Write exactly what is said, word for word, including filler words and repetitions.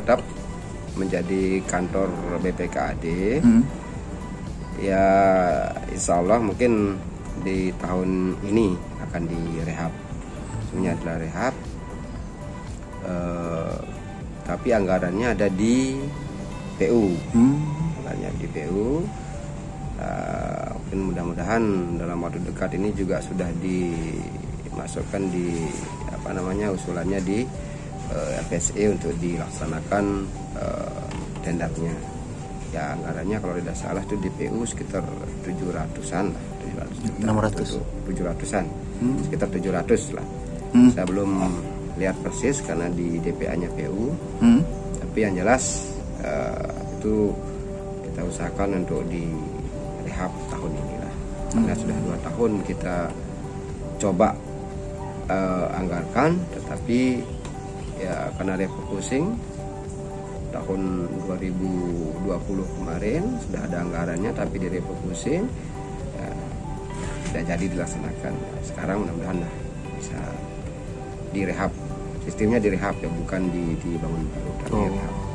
tetap menjadi kantor B P K A D. Hmm. Ya insya Allah mungkin di tahun ini akan direhab. Sebenarnya adalah rehab, uh, tapi anggarannya ada di P U. Hmm. Anggarannya di P U. Uh, mungkin mudah-mudahan dalam waktu dekat ini juga sudah dimasukkan di apa namanya usulannya di uh, F S E untuk dilaksanakan uh, tendernya. Ya anggarannya kalau tidak salah itu di P U sekitar tujuh ratusan lah, enam ratus, tujuh ratusan, hmm. sekitar tujuh ratus lah. Hmm. Saya belum lihat persis karena di D P A-nya P U, hmm. tapi yang jelas uh, itu kita usahakan untuk direhab tahun ini lah. Hmm. Karena sudah dua tahun kita coba uh, anggarkan, tetapi ya karena refocusing tahun dua ribu dua puluh kemarin sudah ada anggarannya tapi direfocusing ya, tidak jadi dilaksanakan. Sekarang mudah-mudahan lah bisa direhab, sistemnya direhab ya, bukan di dibangun baru tapi oh. direhab.